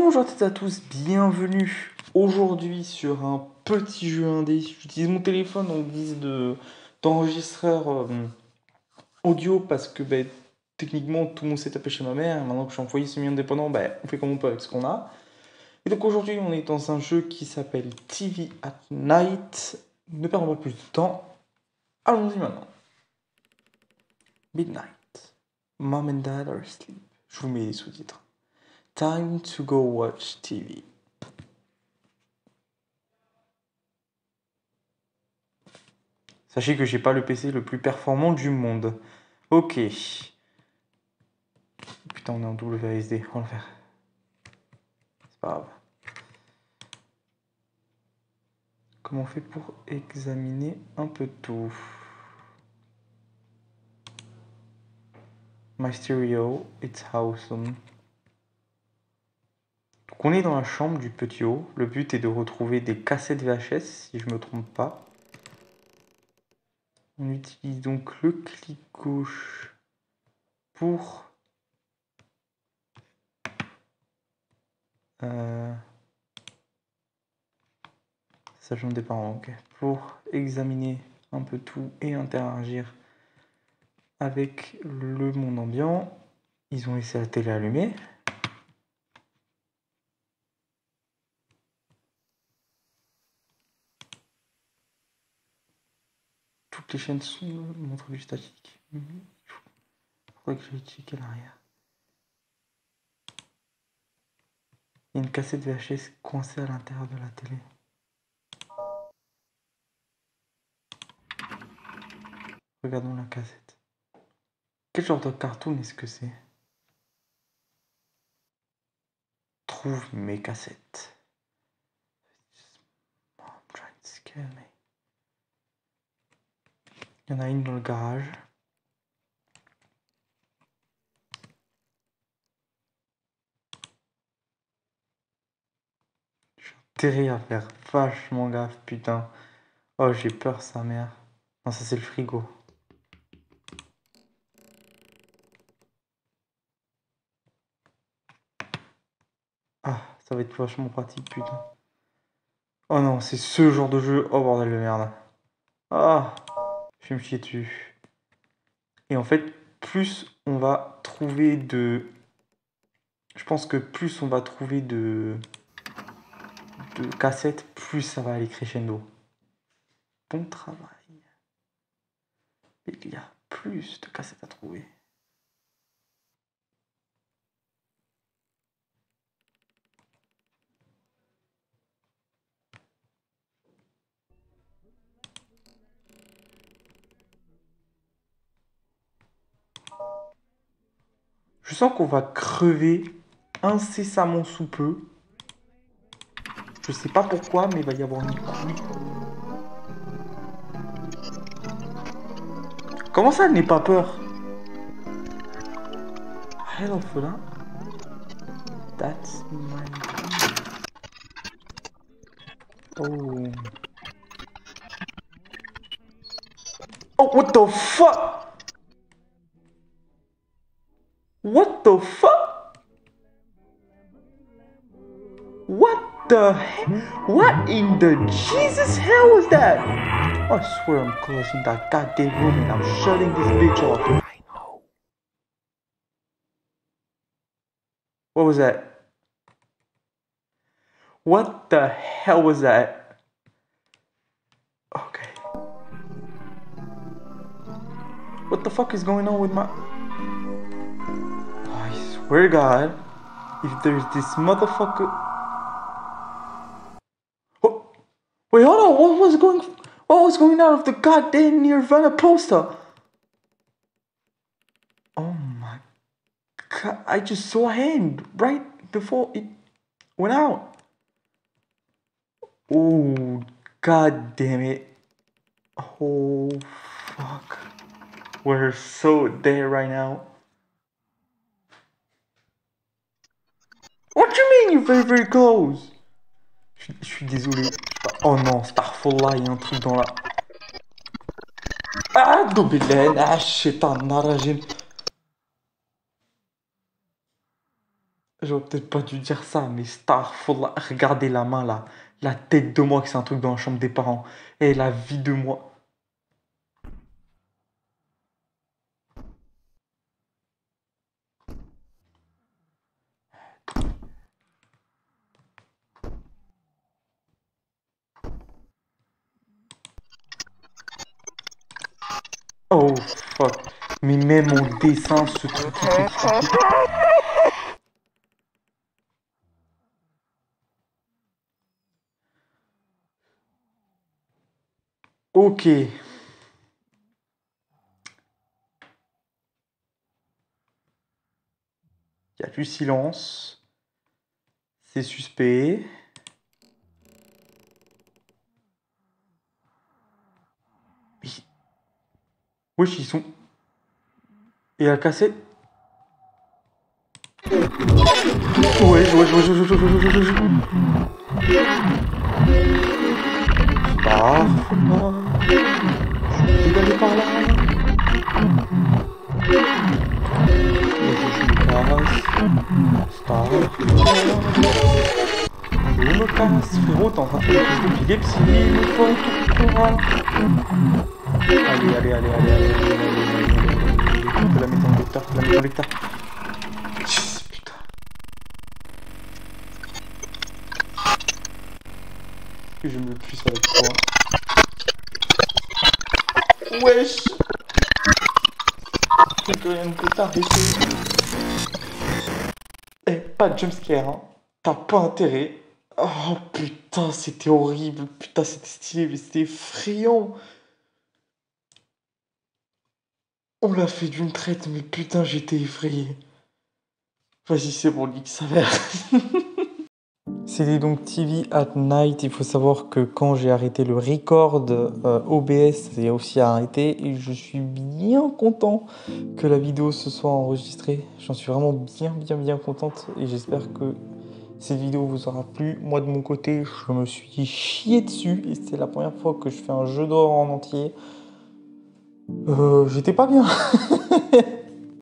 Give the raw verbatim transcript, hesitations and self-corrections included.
bonjour à toutes et à tous, bienvenue aujourd'hui sur un petit jeu indé. J'utilise mon téléphone en guise de d'enregistreur euh, audio parce que bah, techniquement tout mon setup est chez ma mère. Et maintenant que je suis en foyer semi-indépendant, bah, on fait comme on peut avec ce qu'on a. Et donc aujourd'hui on est dans un jeu qui s'appelle T V at Night. Ne perdons pas plus de temps, allons-y maintenant. Midnight, Mom and Dad are asleep. Je vous mets les sous-titres. Time to go watch T V. Sachez que j'ai pas le P C le plus performant du monde. Ok. Putain, on est en W A S D. On va le faire. C'est pas grave. Comment on fait pour examiner un peu tout? My stereo, it's awesome. Donc on est dans la chambre du petit haut. Le but est de retrouver des cassettes V H S, si je me trompe pas. On utilise donc le clic gauche pour... Euh... Sachant des parents, ok. Pour examiner un peu tout et interagir avec le monde ambiant. Ils ont laissé la télé allumée. Toutes les chaînes sont montrent du statique. Il faudrait que j'aille checker l'arrière. Il y a une cassette V H S coincée à l'intérieur de la télé. Regardons la cassette. Quel genre de cartoon est-ce que c'est? Trouve mes cassettes. I'm trying to scare me. Il y en a une dans le garage. Je suis enterré à faire vachement gaffe, putain. Oh, j'ai peur, sa mère. Non, ça c'est le frigo. Ah, ça va être vachement pratique, putain. Oh non, c'est ce genre de jeu. Oh bordel de merde. Ah, je vais me chier dessus. Et en fait, plus on va trouver de... Je pense que plus on va trouver de... de cassettes, plus ça va aller crescendo. Bon travail. Il y a plus de cassettes à trouver. Je sens qu'on va crever incessamment sous peu. Je sais pas pourquoi, mais il va y avoir une pluie. Comment ça, elle n'est pas peur? Hello, Fola. That's my... Oh. Oh, what the fuck? What the fuck? What the heck? What in the Jesus hell was that? I swear I'm closing that goddamn room and I'm shutting this bitch off. I know. What was that? What the hell was that? Okay. What the fuck is going on with my... Oh, I swear to God, if there's this motherfucker... Oh, wait, hold on, what was going... What was going out of the goddamn Nirvana poster? Oh my God, I just saw a hand right before it went out. Oh, God damn it. Oh, fuck. We're so dead right now. What do you mean you're very very close? Je, je suis désolé. Oh non, Starfall, il y a un truc dans la... Ah, Dobelen, ah, shit, un narajin. J'aurais peut-être pas dû dire ça, mais Starfall, regardez la main là. La tête de moi que c'est un truc dans la chambre des parents. Et la vie de moi. Oh fuck. Mais même en dessin, ce truc qui fait flipper. Ok. Il y a du silence. C'est suspect. Mais... wesh, ils sont... Et la cassette... Wesh, wesh, wesh, wesh, wesh, wesh, wesh, wesh, wesh. Star... Je suis d'aller par là. Star... Je me casse, frérot, t'es en train de faire une crise d'épilepsie, il me faut un tout courant. Allez, allez, allez, allez, allez, allez, allez, allez, faut la mettre en lecteur, faut la mettre en lecteur. Putain. Est-ce que je me plus avec toi? Wesh. Que rien ne peut t'arrêter. Eh, pas de jumpscare, hein. T'as pas intérêt. Oh putain, c'était horrible. Putain, c'était stylé, mais c'était effrayant. On l'a fait d'une traite, mais putain, j'étais effrayé. Vas-y, c'est bon, Lick, ça va. C'était donc T V at Night. Il faut savoir que quand j'ai arrêté le record, euh, O B S a aussi arrêté. Et je suis bien content que la vidéo se soit enregistrée. J'en suis vraiment bien, bien, bien contente. Et j'espère que cette vidéo vous aura plu. Moi, de mon côté, je me suis chié dessus. Et c'est la première fois que je fais un jeu d'horreur en entier. Euh, j'étais pas bien.